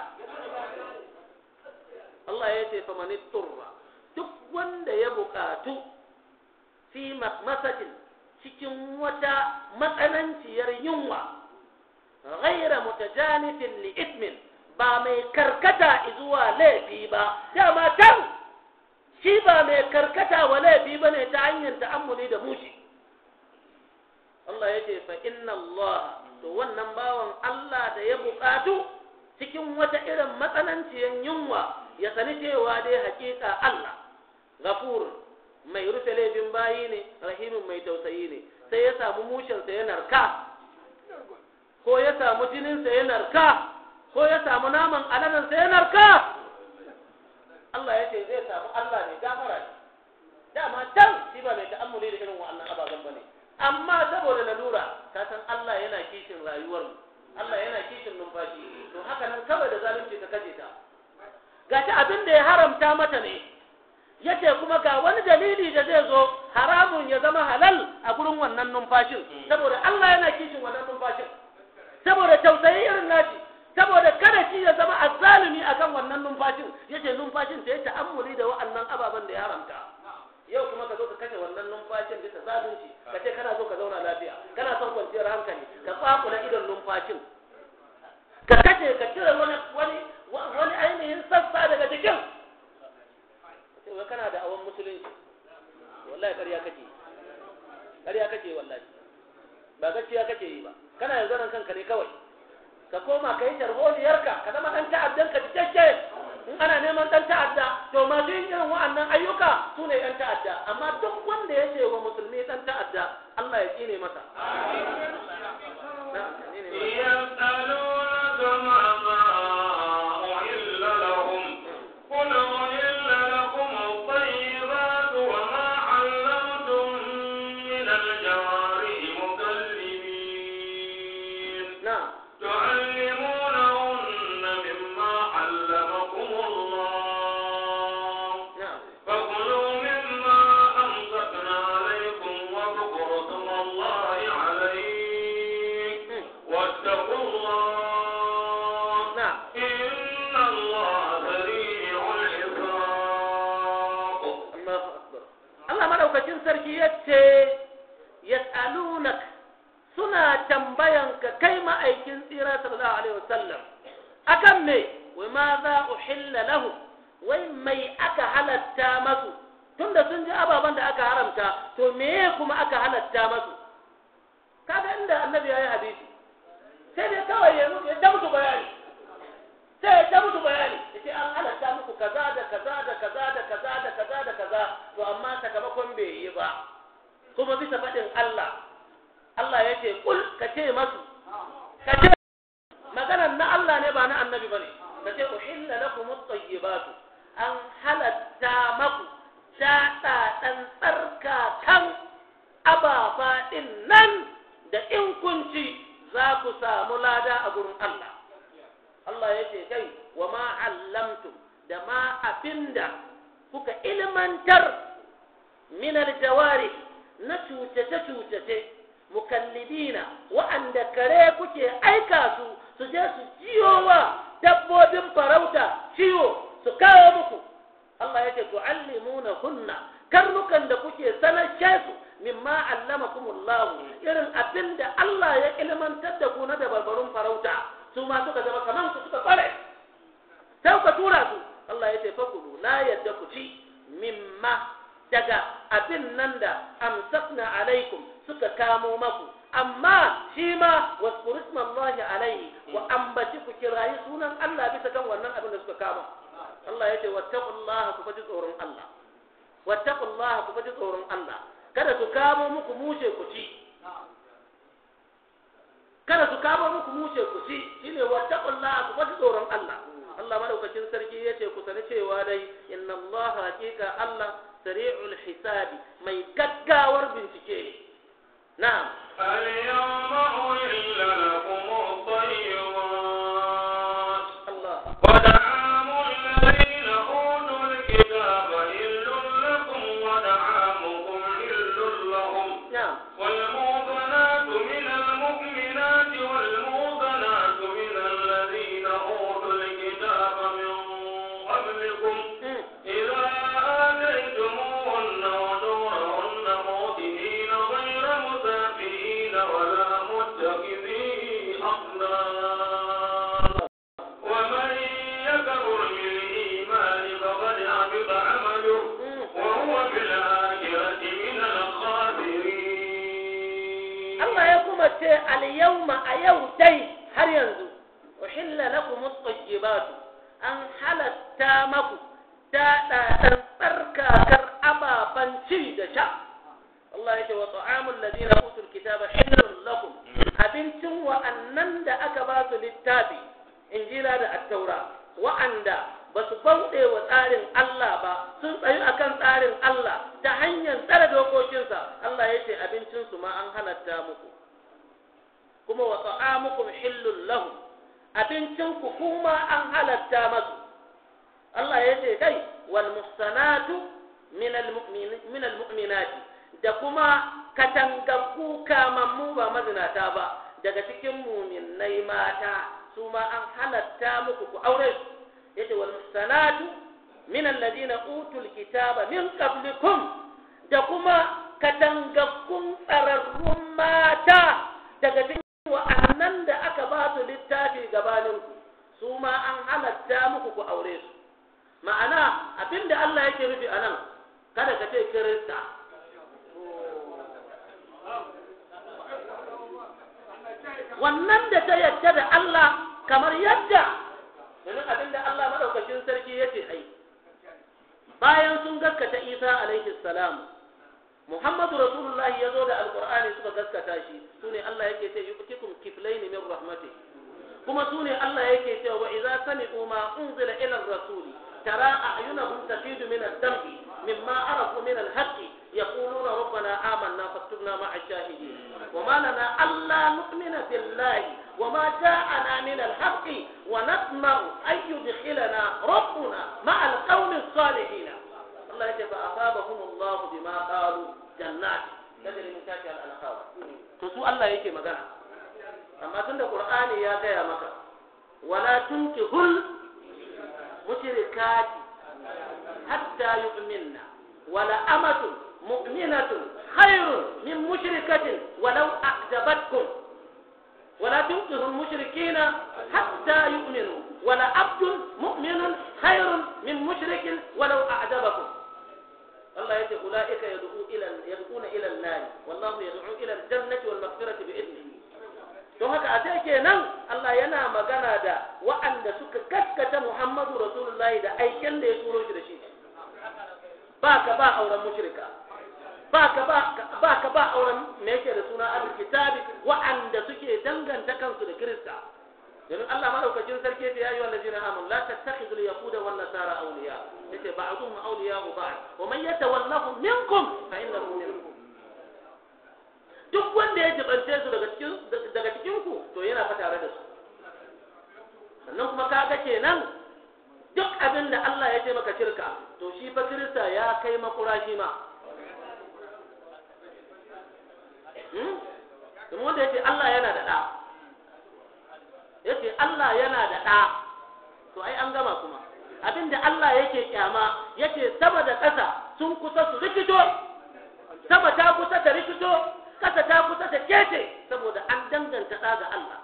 Allah ya ce faman turra duk wanda ya bukatu fi masakin cikin wata matsananciyar yunwa ghaira mutajanifin li ithmin ba mai karkata zuwa laifi ba dama tan shi ba mai karkata wa laifi ba ne ta hanyar ta'ammuli da mushi Allah ya ce fa inna Allah to wannan bawan Allah da ya buƙatu cikin wata irin matsananciyar yunwa ya sani cewa dai hakika Allah ghafur mai rufe laifin bayi ne rahimin mai tausayi ne sai ya samu mushinsa ya narka ko ya samu jininsa ya narka ko ya samu naman alalansa ya narka Allah ya ce zai samu Allah ne gafara ne dama can shi ba mai ta'ammuli da irin wa'annan ababen ba ne amma saboda lalura ka san Allah yana kishin rayuwarmu Allah yana kishin numfashi to haka nan kawai da zalunci ka kaje ta gashi abin da ya haramta mata ne yace kuma ga wani dalili da zai zo haramun ya zama halal a gurin wannan numfashin saboda Allah yana kishin wannan numfashin saboda tausayi irin nashi saboda kada shi ya zama azzalimi akan wannan numfashin yace numfashin ta yace ta'ammuli da wa'annan ababen da ya haramta yau kuma ka zo ka kashe wannan numfashin bisa zalunci ka ce kana so ka zauna lafiya kana son kwanciyar hankali ka kwakula idon numfashin ka kashe ka cire wani ainihin sassa daga jikin sai kana da awon musulunci wallahi ƙarya kake wallahi ba gaskiya kake yi ba kana yanzu nan kanka ne kawai ka koma ka yi tarholiyarka ka zama ɗan ta'addan ka cikakke in ana neman ɗan ta'adda to masu yin irin wa'annan ayyuka su ne ɗan ta'adda amma duk wanda ya ce wa musulmi ɗan ta'adda Allah ya tsine masa sarki yace yas'alunak suna tambayanka kai ma'aikin tsira sallallahu alaihi wasallam akan me wai ma za uhilla lahu wai mai aka halatta masu tunda sun ji ababan da aka haramta to meye kuma aka halatta masu kaga inda annabi yayi hadisi sai dai kawai ya ta musu bayani sai ta musu bayani yace an halatta muku kaza da kaza da kaza da kaza da kaza da kaza to amma sakamakon bai yi ba kuma bisa faɗin Allah ya ce kul ka ce masu ka ce maganar na Allah ne ba na annabi bane ka ce uhilla lakum at-tayyibatu an halatta maku shaɗa ɗan tsarka kan ababa ɗin nan da in kunci za ku samu lada a gurin Allah Allah ya ce kai wa ma allamtum da ma abinda kuka ilmantar min aljawari na cuce-cuce mukallidina wa'anda kare kuke aika su je su ciyowa dabbobin farauta ciwo su kawo muku Allah ya ce tu'allimuna hunna karnukan da kuke sanar su mimma allamakumullahu irin abinda Allah ya ilmantar da ku na dabarbarun farauta su ma suka zama kaman ku suka kware sai ka tura su Allah ya ce fakulu la yadda ku ci mimma daga abin nan da amsakna alaikum suka kamo maku amma shi ma waskuru ismallahi alaihi wa ambaci ku kirayi sunan Allah bisa kan wannan abin da suka kama Allah ya ce wattaqullaha ku faji tsoron Allah wattaqullaha ku faji tsoron Allah kada su kamo muku mushe ku ci kada su kamo muku mushe ku ci shine wattaqullaha ku faji tsoron Allah Allah madaukakin sarki yace ku sani cewa dai inna Allah haqiqa Allah sari'ul hisabi mai gaggawar bincike na'am al-yawma uhilla lakum at-tayyibat Allah wa ta'amul ladina utul kitaba illun lakum wa ta'amukum illun lahum na'am wal mu'minatu minal mu'minati wal mu'minatu minal ladina utul kitaba min qablikum idza آتيتموهن ومن يكفر بالإيمان فقد حبط عمله وهو في الآخرة من الخاسرين. الله يقوم اليوم أيوتي هل ينزل أحل لكم الطيبات أن حلت مكم تركا كرأبا بنشي دشا الله يقول وطعام الذين أوتوا الكتاب حل لكم أبنتم وأنند أكبات للتابي إنجيل التوراة وأند بس بوɗe wa tsarin Allah ba sun tsayu akan tsarin Allah ta hanyar tsare dokokinsa Allah ya ce abincinsu ma an halatta muku kuma wa ta'amukum hillul lahum abincinku kuma an halatta masu Allah ya ce kai wal muhsanatu min al mu'minati da kuma katangaggu kamammu ba mazinata ba daga cikin mu'minnai mata su ma an halatta muku ku aure su yace wal muhsanatu min alladhina utul kitaba min qablikum da kuma katangaggun tsararrun mata daga cikin wa'annan da aka ba su littafi gabaninku su ma an halatta muku ku aure su ma'ana abinda Allah yake nufi anan kada ka ce kirista wannan da ta yadda da Allah kamar yadda domin abinda Allah madaukakin sarki yace ai bayan sun gaskata Isa alaihi salam Muhammadu Rasulullahi ya zo da Alƙur'ani suka gaskata shi su ne Allah yake ce yubtikum kiflaini min rahmati kuma su ne Allah yake ce wa idza sami'u ma unzila ila ar-rasuli tara a'yunahum tafidu min ad-dam'i mimma arafu min al-haqqi yaquluna rabbana amanna faktubna ma'a ash-shahidin wa ma lana alla nu'mina billahi wa ma ja'ana min al-haqqi wa natma'u an yudkhilana rabbuna ma'a al-qawmi as-salihin Allah yake fa asabahum Allah bima qalu jannat tajri min tahtiha al-anhar to su Allah yake magana amma tunda Qur'ani ya gaya maka wala tunkihul mushrikati hatta yu'minna wala amatun mu'minatun khairun min mushrikatin walau a'jabatkum wala tunkihul mushrikina hatta yu'minu wala abdun mu'minun khairun min mushrikin walau a'jabakum Allah yace ulaika yad'una ila an-nar wallahu yad'u ila al-jannati wal maghfirati bi idnihi don haka a sai kenan Allah yana magana da wa'anda suka gaskata Muhammadu Rasulullahi da aikin da ya turo shi da shi ba ka ba auren mushrika ba ka ba auren me yake da suna al-kitabi wa'anda suke danganta kansu da Kirista domin Allah madaukakin sarki ya yi wallazina amanu la tattakhidhu al-yahuda wan nasara awliya yace ba'dhum awliya'u ba'd wa man yatawallahum minkum fa innahu minkum duk wanda ya jibance su daga cikin ku to yana fa tare da su sannan kuma kaga kenan duk abin da Allah ya ce maka shirka to shi fa Kirista ya kai makura shi ma kuma wanda yace Allah yana da da yace Allah yana da ɗa to ai an gama kuma abinda Allah yake kyama yace sama da ƙasa sun kusa su rikito sama ta kusa ta rikito ƙasa ta kusa ta kece saboda an danganta ɗa ga Allah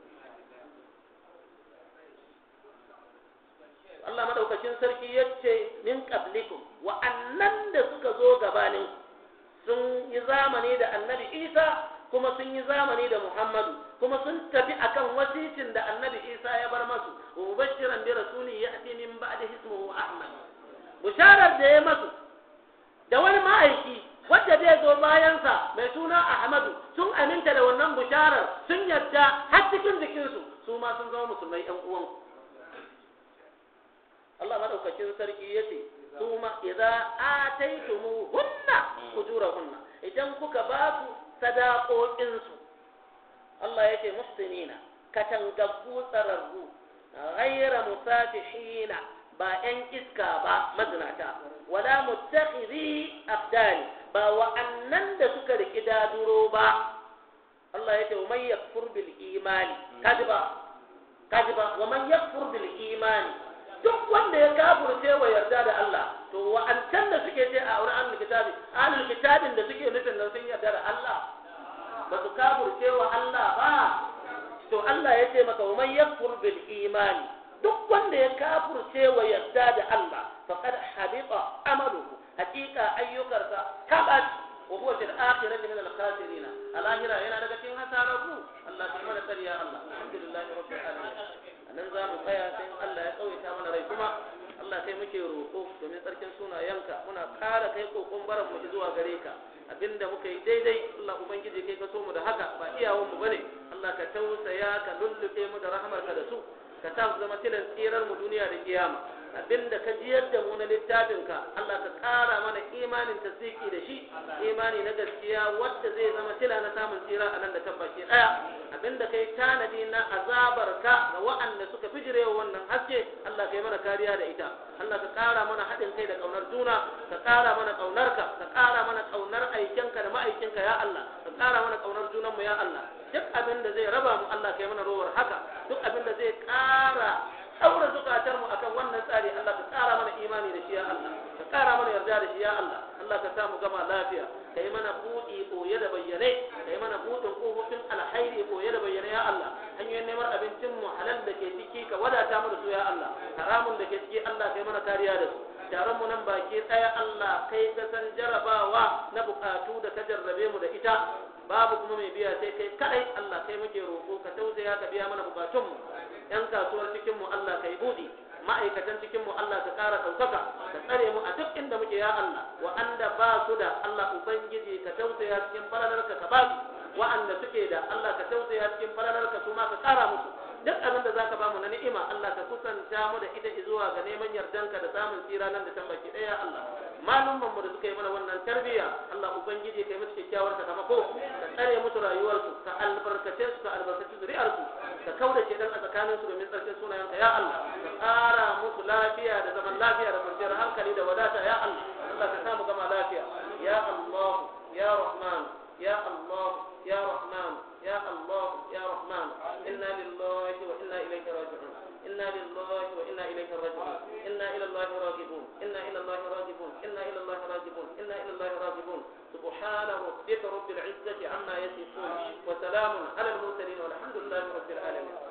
Allah madaukakin sarki yace min qablikum wa annan da suka zo gabanin sun yi zamani da Annabi Isa kuma sun yi zamani da Muhammadu kuma sun tafi akan wasicin da Annabi Isa ya bar masu mubashiran bi rasuli ya'ti min ba'di ismuhu Ahmad bisharar da ya masu da wani ma'aiki wanda zai zo bayan sa mai suna Ahmadu sun aminta da wannan bisharar sun yarda har cikin jikinsu su ma sun zama musulmai ɗan uwan Allah madaukakin sarki yace kuma idza ataytumuhunna ujurahunna idan kuka ba su sadaƙoƙinsu Allah ya ce muhsinina katangaggu tsararru ghaira musafihina ba 'yan iska ba mazinata wala muttakhidhi afdani ba wa'annan da suka riki daduro ba Allah ya ce wa man yakfur bil imani kajiba wa man yakfur bil imani duk wanda ya kafurce wa yarda da Allah to wa'ancan da suke ce a wurin ahlul kitabin da suke nufin nan sun yarda da Allah ba su kafurce wa Allah ba to Allah ya ce maka man yakfur bil imani duk wanda ya kafurce wa yarda da Allah faqad habita amaluhu hakika ayyukarsa tabat wa huwa fil akhirati min al khasirin alahira yana daga cikin hasaraku Allah ya mana tsariya Allah alhamdulillahi rabbil alamin anan za mu tsaya sai Allah ya tsawaita mana rai kuma Allah kai muke roƙo domin tsarkin sunayenka muna ƙara kai kokon baran mu zuwa gare ka abinda muka yi daidai Allah ubangiji kai ka so mu da haka ba iyawan mu bane Allah ka tausaya ka lullube mu da rahmarka da su ka sa su zama tilan tsirar mu duniya da kiyama abinda ka jiyar da mu na littafinka Allah ka ƙara mana imanin tasdiki da shi imani na gaskiya wanda zai zama tila na samun tsira a nan da tabbaki daya abinda kai tanadi na azabarka ga wa'anda suka fijirewa wannan haske Allah kai mana kariya da ita Allah ka ƙara mana haɗin kai da ƙaunar juna ka ƙara mana ƙaunarka ka ƙara mana ƙaunar aikinka da ma'aikinka ya Allah ka ƙara mana ƙaunar junanmu ya Allah duk abin da zai raba mu Allah kai mana rowar haka duk abin da zai ƙara ɗaura zukatarmu akan wannan tsari Allah ka ƙara mana imani da shi ya Allah ka ƙara mana yarda da shi ya Allah Allah ka samu gama lafiya ka yi mana buɗi koye da bayyane ka yi mana buɗin ƙofofin alhairi koye da bayyane ya Allah hanyoyin neman abincin mu halal da ke ciki ka wadata mu da su ya Allah haramun da ke ciki Allah ka yi mana kariya da su taron mu nan baki ɗaya Allah kai ka san jarabawa na buƙatu da ka jarrabe mu da ita babu kuma mai biya sai kai kadai Allah kai muke roƙo ka tausaya ka biya mana bukatunmu yan kasuwar cikin mu Allah kai budi ma'aikatan cikin mu Allah ka ƙara ɗaukaka ka tsare mu a duk inda muke ya Allah wa'anda ba su da Allah ubangiji ka tausaya cikin falalarka ka ba su wa'anda suke da Allah ka tausaya cikin falalarka su ma ka ƙara musu duk abin da zaka ba mu na ni'ima Allah ka kusanta mu da ita zuwa ga neman yardanka da samun tsira nan da tambaki ɗaya Allah malumman mu da suka yi mana wannan tarbiyya Allah ubangiji kai musu kyakkyawar sakamako ka tsare musu rayuwarsu ka albarkace su ka albarkace zuri'arsu ka kaudace dan a tsakaninsu domin tsarkin sunayenka ya Allah ka ƙara musu lafiya da zaman lafiya da kwanciyar hankali da wadata ya Allah Allah ka samu gama lafiya ya Allah ya Rahman ya Allah ya Rahman ya Allah ya Rahman inna lillahi wa inna ilayhi raji'un inna lillahi wa inna ilayhi raji'un inna ila Allah raji'un inna ila Allah raji'un inna ila Allah raji'un inna ila Allah raji'un subhana rabbika rabbil izzati amma yasifun wa salamun ala al mursalin walhamdulillahi rabbil alamin